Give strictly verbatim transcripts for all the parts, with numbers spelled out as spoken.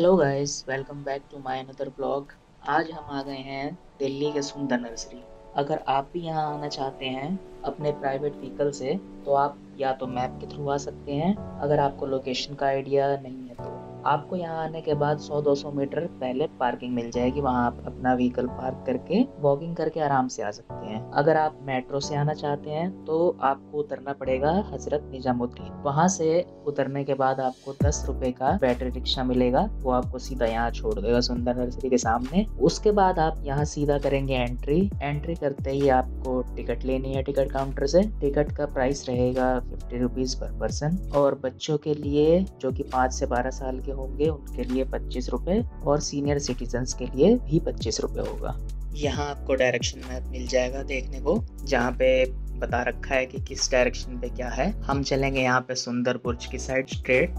Hello guys, welcome back to my another blog. आज हम आ गए हैं दिल्ली के सुंदर नर्सरी। अगर आप भी यहाँ आना चाहते हैं अपने प्राइवेट व्हीकल से तो आप या तो मैप के थ्रू आ सकते हैं। अगर आपको लोकेशन का आइडिया नहीं है तो आपको यहाँ आने के बाद सौ दो सौ मीटर पहले पार्किंग मिल जाएगी। वहाँ आप अपना व्हीकल पार्क करके वॉकिंग करके आराम से आ सकते हैं। अगर आप मेट्रो से आना चाहते हैं तो आपको उतरना पड़ेगा हजरत निजामुद्दीन। वहाँ से उतरने के बाद आपको दस रुपए का बैटरी रिक्शा मिलेगा, वो आपको सीधा यहाँ छोड़ देगा सुंदर नर्सरी के सामने। उसके बाद आप यहाँ सीधा करेंगे एंट्री। एंट्री करते ही आपको टिकट लेनी है टिकट काउंटर से। टिकट का प्राइस रहेगा फिफ्टी रुपीज पर पर्सन, और बच्चों के लिए जो कि पाँच से बारह साल के होंगे उनके लिए पच्चीस रुपए, और सीनियर सिटीजन्स के लिए भी पच्चीस रुपए होगा। यहाँ आपको डायरेक्शन मैप मिल जाएगा देखने को, जहाँ पे बता रखा है कि किस डायरेक्शन पे क्या है। हम चलेंगे यहाँ पे सुंदर बुर्ज की साइड स्ट्रेट।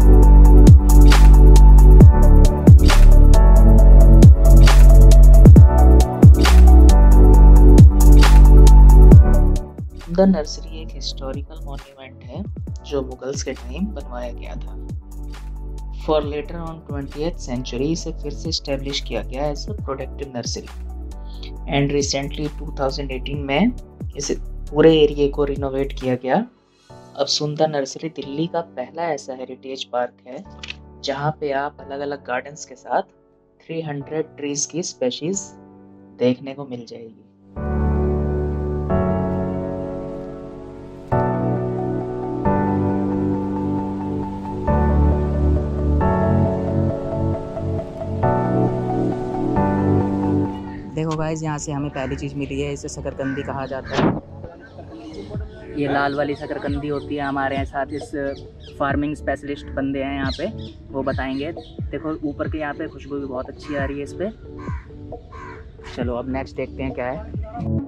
सुंदर नर्सरी एक हिस्टोरिकल मॉन्यूमेंट है जो मुगल्स के टाइम बनवाया गया था। For later on twentieth century इसे फिर से स्टैब्लिश किया गया as a protective nursery, and recently two thousand eighteen में इस पूरे एरिया को रिनोवेट किया गया। अब सुंदर नर्सरी दिल्ली का पहला ऐसा हेरिटेज पार्क है जहाँ पे आप अलग अलग गार्डन्स के साथ तीन सौ ट्रीज की स्पेशीज देखने को मिल जाएगी। देखो गाइस, यहाँ से हमें पहली चीज़ मिली है, इसे शकरकंदी कहा जाता है। ये लाल वाली शकरकंदी होती है। हमारे यहाँ साथ इस फार्मिंग स्पेशलिस्ट बंदे हैं यहाँ पे, वो बताएंगे। देखो ऊपर के यहाँ पे खुशबू भी बहुत अच्छी आ रही है इस पे। चलो अब नेक्स्ट देखते हैं क्या है।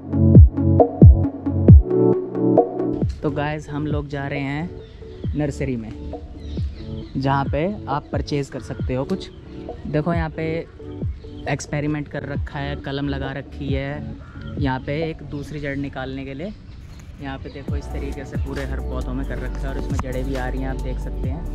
तो गाइस हम लोग जा रहे हैं नर्सरी में, जहाँ पे आप परचेज़ कर सकते हो कुछ। देखो यहाँ पे एक्सपेरिमेंट कर रखा है, कलम लगा रखी है यहाँ पे एक दूसरी जड़ निकालने के लिए। यहाँ पे देखो इस तरीके से पूरे हर पौधों में कर रखा है, और इसमें जड़ें भी आ रही हैं, आप देख सकते हैं।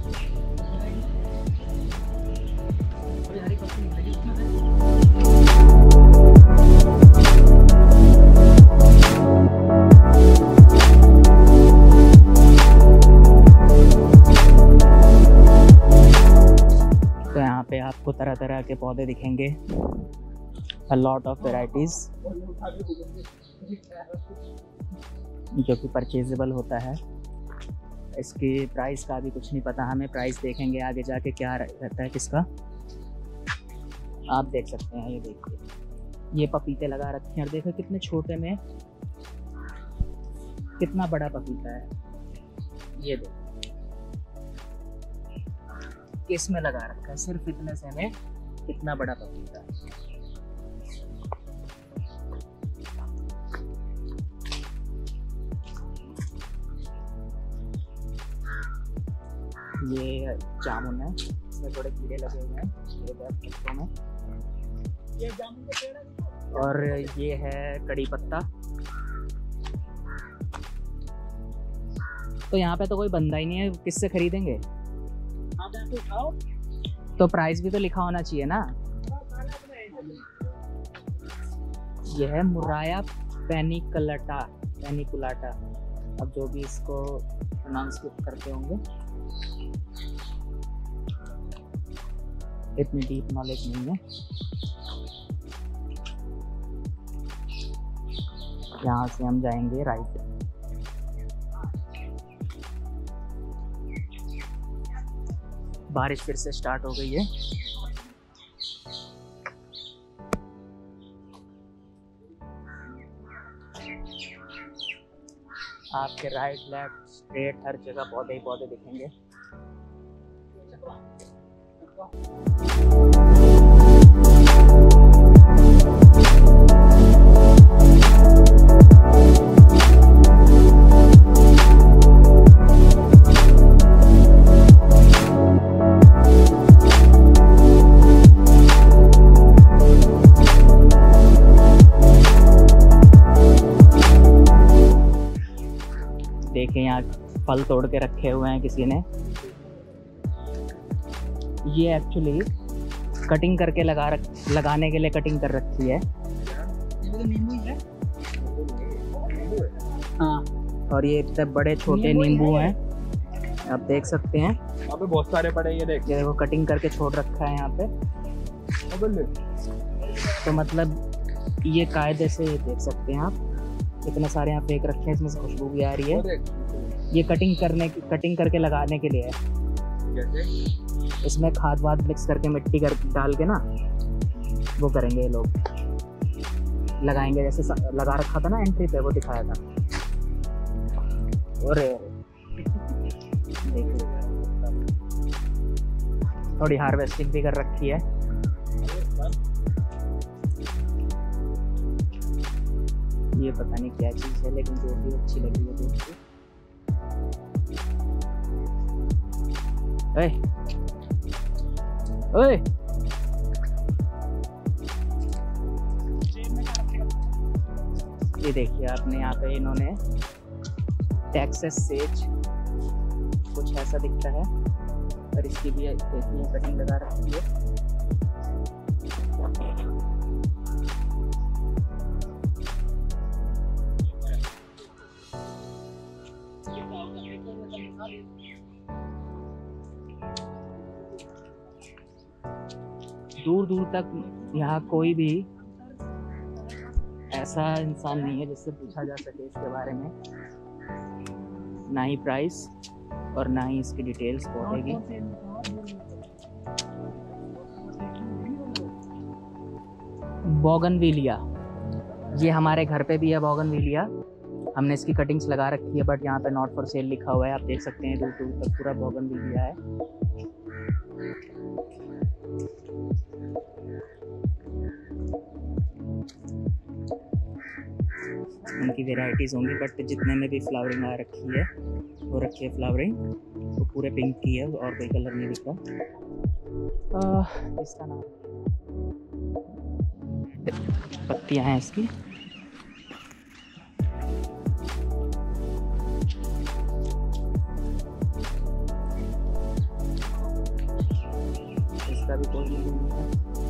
तो यहाँ पे आपको तरह तरह के पौधे दिखेंगे, a lot of varieties, जो कि परचेजेबल होता है। इसकी प्राइस का भी कुछ नहीं पता हमें, प्राइस देखेंगे आगे जाके क्या रहता है किसका। आप देख सकते हैं, ये देखिए ये पपीते लगा रखे हैं, और देखो कितने छोटे में कितना बड़ा पपीता है। ये देखो इसमें लगा रखा है, सिर्फ इतने से में कितना बड़ा पपीता है। ये जामुन है, इसमें थोड़े कीड़े लगे हुए हैं ये पत्तों में। ये जामुन का पेड़ है। और ये है कड़ी पत्ता। तो यहाँ पे तो कोई बंदा ही नहीं है, किससे खरीदेंगे? उठाओ तो प्राइस भी तो लिखा होना चाहिए ना। यह है मुराया पेनिकुलाटा पेनिकुलाटा अब जो भी इसको प्रोनाउंस करते होंगे, इतनी डीप नॉलेज नहीं है। यहाँ से हम जाएंगे राइट। बारिश फिर से स्टार्ट हो गई है। आपके राइट लेफ्ट स्ट्रेट हर जगह पौधे ही पौधे दिखेंगे। देखें यहाँ फल तोड़ के रखे हुए हैं किसी ने। ये एक्चुअली कटिंग करके लगा रख लगाने के लिए कटिंग कर रखी है। नींबू है। हाँ, और ये इतने बड़े छोटे नींबू हैं, आप देख सकते हैं। यहाँ पे बहुत सारे पड़े, ये देख, ये देखो कटिंग करके छोड़ रखा है यहाँ पे। तो मतलब ये कायदे से देख सकते हैं आप, इतने सारे यहाँ फेंक रखे हैं, इसमें से खुशबू भी आ रही है। ये कटिंग करने की कटिंग करके लगाने के लिए है। कैसे? इसमें खाद वाद मिक्स करके मिट्टी कर डाल के ना वो करेंगे ये लोग, लगाएंगे। जैसे लगा रखा था ना एंट्री पे, वो दिखाया था। और देखिए थोड़ी हार्वेस्टिंग भी कर रखी है। ये पता नहीं क्या चीज़ है, लेकिन जो भी अच्छी लगी है देखिए। ओए ओए, ये देखिए आपने यहाँ पे इन्होंने टेक्सास सेज कुछ ऐसा दिखता है, और इसकी भी देखिए कटिंग लगा रखी है। दूर दूर तक यहाँ कोई भी ऐसा इंसान नहीं है जिससे पूछा जा सके इसके बारे में, ना ही प्राइस और ना ही इसकी डिटेल्स पहुंचेगी। बोगनविलिया, ये हमारे घर पे भी है बोगनविलिया। हमने इसकी कटिंग्स लगा रखी है, बट यहाँ पे नॉट फॉर सेल लिखा हुआ है। आप देख सकते हैं दूर दूर तक पूरा बोगनविलिया है। उनकी वेराइटीज़ होंगी, बट जितने में भी फ्लावरिंग आ रखी है वो रखी है फ्लावरिंग, वो पूरे पिंक की है और कोई कलर नहीं दिखा। इसका नाम पत्तियां हैं इसकी। इसका भी कोई नहीं है।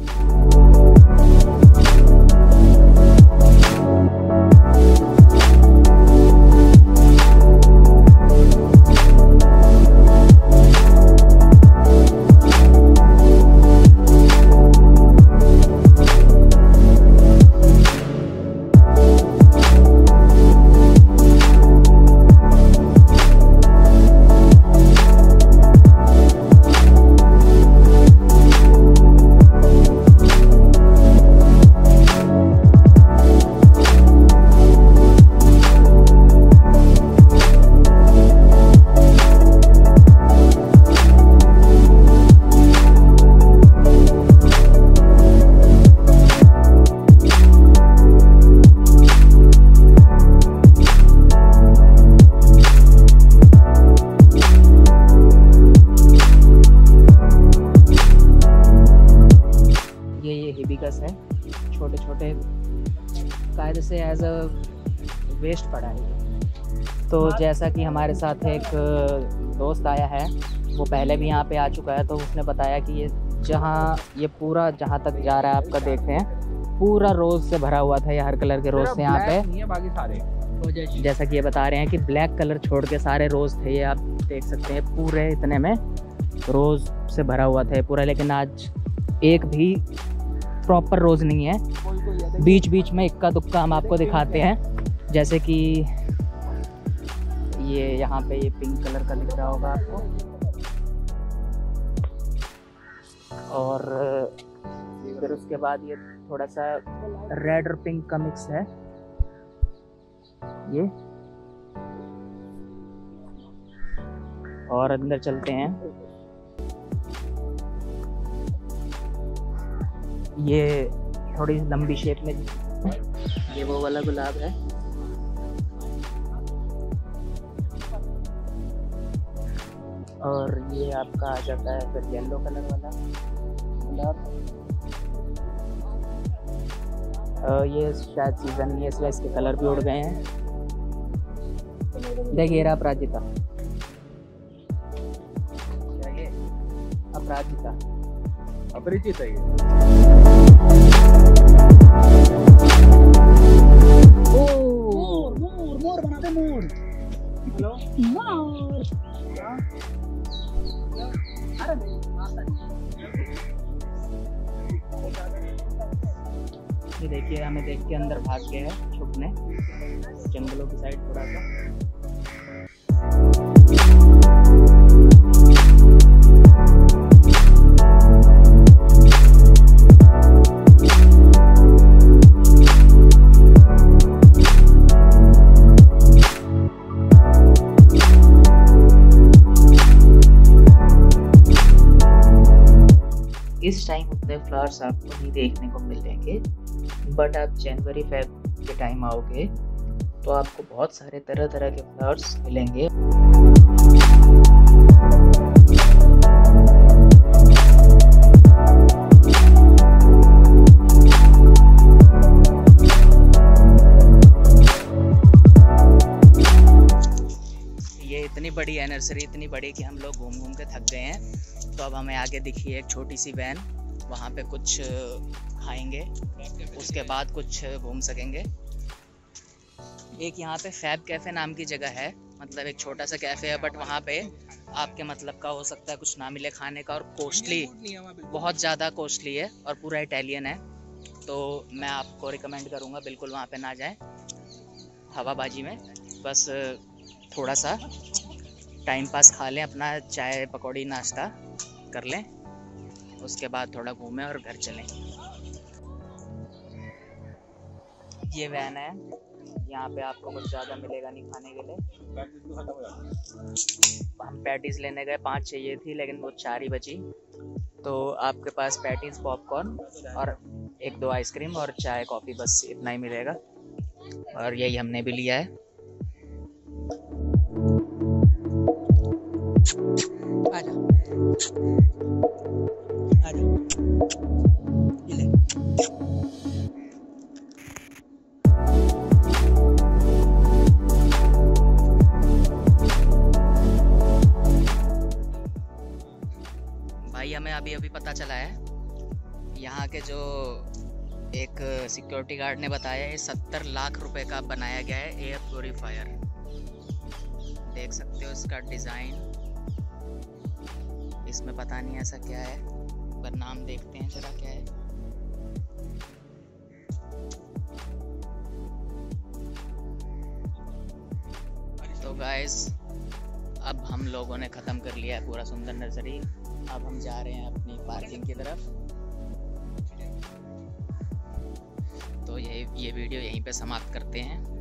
हिबिस्कस है, छोटे छोटे कायदे से एज अ वेस्ट पड़ा है। तो जैसा कि हमारे साथ एक दोस्त आया है, वो पहले भी यहाँ पे आ चुका है, तो उसने बताया कि ये जहाँ ये पूरा जहाँ तक जा रहा है आपका देख रहे हैं, पूरा रोज़ से भरा हुआ था। ये हर कलर के रोज़ थे यहाँ पे, बाकी सारे जैसा कि ये बता रहे हैं कि ब्लैक कलर छोड़ के सारे रोज़ थे। ये आप देख सकते हैं पूरे इतने में रोज़ से भरा हुआ था पूरा। लेकिन आज एक भी प्रॉपर रोज़ नहीं है, बीच बीच में इक्का दुक्का हम आपको दिखाते हैं। जैसे कि ये यहाँ पे ये पिंक कलर का दिख रहा होगा आपको, और फिर उसके बाद ये थोड़ा सा रेड और पिंक का मिक्स है ये। और अंदर चलते हैं, ये थोड़ी लंबी शेप में, ये वो वाला गुलाब है। और ये आपका आ जाता है फिर येलो कलर वाला गुलाब। ये शायद सीजन नहीं है इसलिए इसके कलर भी उड़ गए हैं। देखिए अपराजिता, अपराजिता अपरिचित है ये। मोर मोर मोर बना दे मोर। हेलो मोर अरे ये देखिए हमें देख के अंदर भाग गया है छुपने जंगलों की साइड थोड़ा सा। इस टाइम उतने फ्लावर्स आपको नहीं देखने को मिलेंगे, बट आप जनवरी फेब के टाइम आओगे तो आपको बहुत सारे तरह तरह के फ्लावर्स मिलेंगे। ये इतनी बड़ी है नर्सरी, इतनी बड़ी कि हम लोग घूम घूम के थक गए हैं। तो अब हमें आगे दिखी है एक छोटी सी वैन, वहाँ पे कुछ खाएंगे, उसके बाद कुछ घूम सकेंगे। एक यहाँ पे फैब कैफ़े नाम की जगह है, मतलब एक छोटा सा कैफ़े है, बट वहाँ पे आपके मतलब का हो सकता है कुछ ना मिले खाने का, और कॉस्टली, बहुत ज़्यादा कॉस्टली है और पूरा इटालियन है। तो मैं आपको रिकमेंड करूँगा बिल्कुल वहाँ पे ना जाएं हवाबाजी में, बस थोड़ा सा टाइम पास खा लें, अपना चाय पकौड़ी नाश्ता कर लें, उसके बाद थोड़ा घूमें और घर चलें। ये वैन है, यहाँ पे आपको कुछ ज़्यादा मिलेगा नहीं खाने के लिए। हम पैटीज़ लेने गए, पाँच चाहिए थी लेकिन वो चार ही बची। तो आपके पास पैटीज़, पॉपकॉर्न और एक दो आइसक्रीम और चाय कॉफ़ी, बस इतना ही मिलेगा, और यही हमने भी लिया है। आजा आजा ये ले। भाई हमें अभी अभी पता चला है, यहाँ के जो एक सिक्योरिटी गार्ड ने बताया ये सत्तर लाख रुपए का बनाया गया है एयर प्योरीफायर। देख सकते हो इसका डिज़ाइन, इसमें पता नहीं ऐसा क्या है, पर नाम देखते हैं जरा क्या है। तो गाइस अब हम लोगों ने ख़त्म कर लिया है पूरा सुंदर नर्सरी। अब हम जा रहे हैं अपनी पार्किंग की तरफ। तो ये ये वीडियो यहीं पे समाप्त करते हैं।